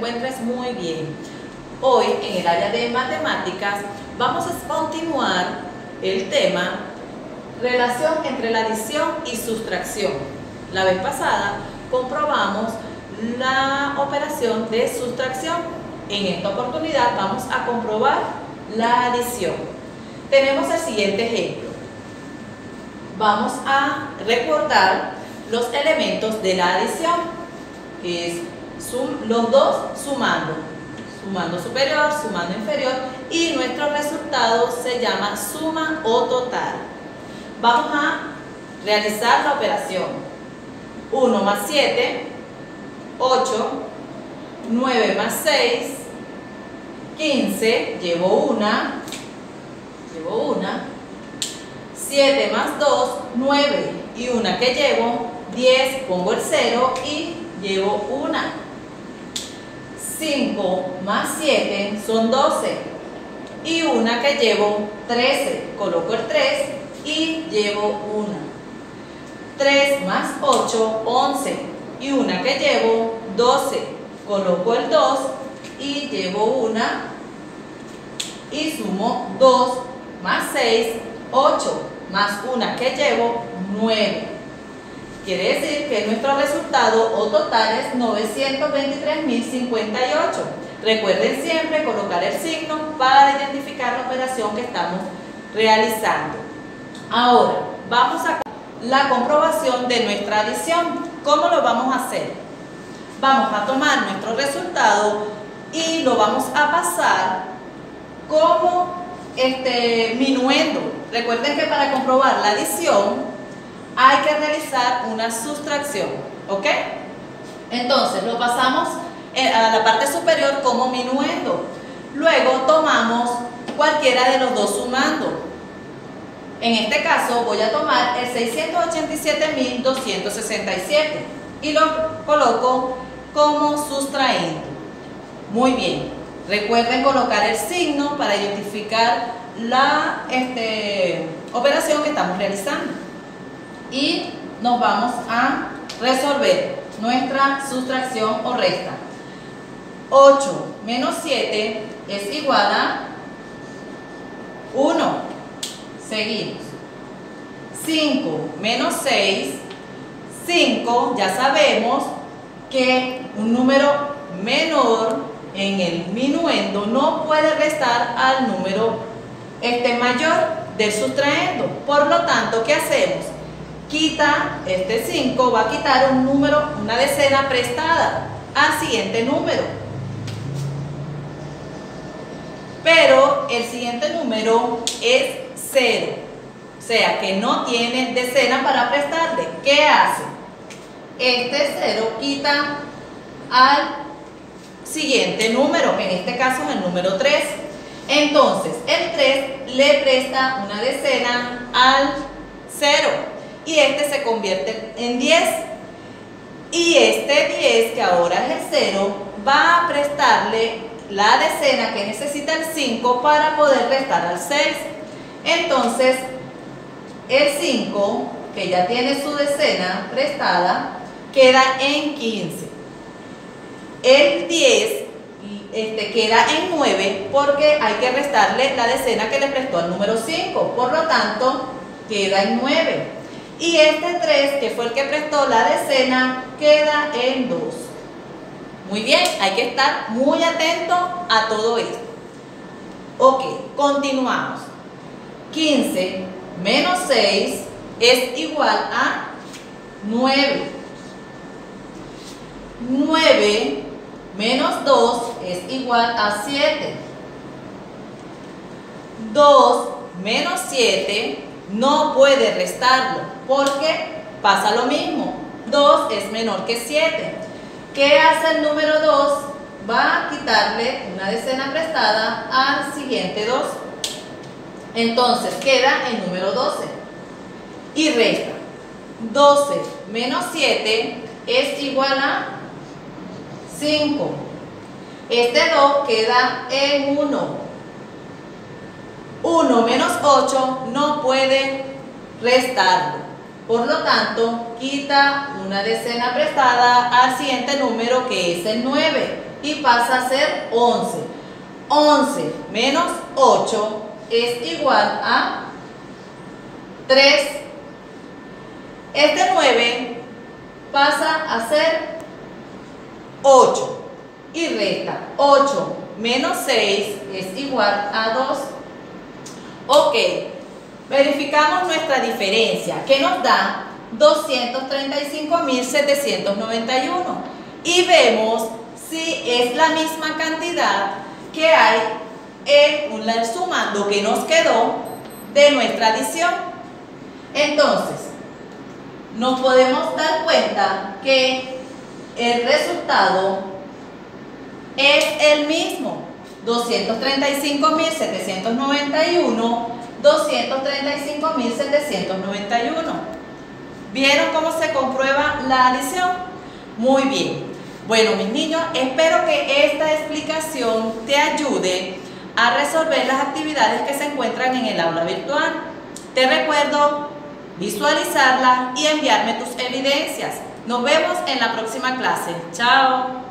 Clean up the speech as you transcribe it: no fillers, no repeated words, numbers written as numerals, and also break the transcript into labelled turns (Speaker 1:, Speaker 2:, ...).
Speaker 1: encuentres muy bien. Hoy en el área de matemáticas vamos a continuar el tema relación entre la adición y sustracción. La vez pasada comprobamos la operación de sustracción. En esta oportunidad vamos a comprobar la adición. Tenemos el siguiente ejemplo. Vamos a recordar los elementos de la adición, que es los dos sumando superior, sumando inferior, y nuestro resultado se llama suma o total. Vamos a realizar la operación. 1 más 7, 8, 9 más 6, 15, llevo una, 7 más 2, 9, y una que llevo, 10, pongo el 0 y llevo una. 5 más 7 son 12, y una que llevo, 13, coloco el 3 y llevo una. 3 más 8, 11, y una que llevo, 12, coloco el 2 y llevo una, y sumo 2 más 6, 8, más una que llevo, 9. Quiere decir que nuestro resultado o total es 923.058. Recuerden siempre colocar el signo para identificar la operación que estamos realizando. Ahora, vamos a la comprobación de nuestra adición. ¿Cómo lo vamos a hacer? Vamos a tomar nuestro resultado y lo vamos a pasar como minuendo. Recuerden que para comprobar la adición hay que realizar una sustracción, ¿ok? Entonces lo pasamos a la parte superior como minuendo. Luego tomamos cualquiera de los dos sumando. En este caso voy a tomar el 687.267 y lo coloco como sustrayendo. Muy bien. Recuerden colocar el signo para identificar la operación que estamos realizando. Y nos vamos a resolver nuestra sustracción o resta. 8 menos 7 es igual a 1. Seguimos. 5 menos 6, 5, ya sabemos que un número menor en el minuendo no puede restar al número mayor del sustraendo. Por lo tanto, ¿qué hacemos? Quita este 5, va a quitar un número, una decena prestada al siguiente número. Pero el siguiente número es 0. O sea que no tiene decena para prestarle. ¿Qué hace? Este 0 quita al siguiente número, que en este caso es el número 3. Entonces, el 3 le presta una decena al 0. Y este se convierte en 10. Y este 10, que ahora es el 0, va a prestarle la decena que necesita el 5 para poder restar al 6. Entonces, el 5, que ya tiene su decena prestada, queda en 15. El 10 queda en 9 porque hay que restarle la decena que le prestó al número 5. Por lo tanto, queda en 9. Y este 3, que fue el que prestó la decena, queda en 2. Muy bien, hay que estar muy atento a todo esto. Ok, continuamos. 15 menos 6 es igual a 9. 9 menos 2 es igual a 7. 2 menos 7 no puede restarlo porque pasa lo mismo. 2 es menor que 7. ¿Qué hace el número 2? Va a quitarle una decena prestada al siguiente 2. Entonces queda el número 12. Y resta. 12 menos 7 es igual a 5. Este 2 queda en 1. 1 menos 8 no puede restarlo. Por lo tanto, quita una decena prestada al siguiente número, que es el 9. y pasa a ser 11. 11 menos 8 es igual a 3. Este 9 pasa a ser 8 y resta 8 menos 6 es igual a 2. Ok, verificamos nuestra diferencia que nos da 235.791 y vemos si es la misma cantidad que hay en el sumando que nos quedó de nuestra adición. Entonces, nos podemos dar cuenta que el resultado es el mismo: 235.791, 235.791. ¿Vieron cómo se comprueba la adición? Muy bien. Bueno, mis niños, espero que esta explicación te ayude a resolver las actividades que se encuentran en el aula virtual. Te recuerdo visualizarlas y enviarme tus evidencias. Nos vemos en la próxima clase. Chao.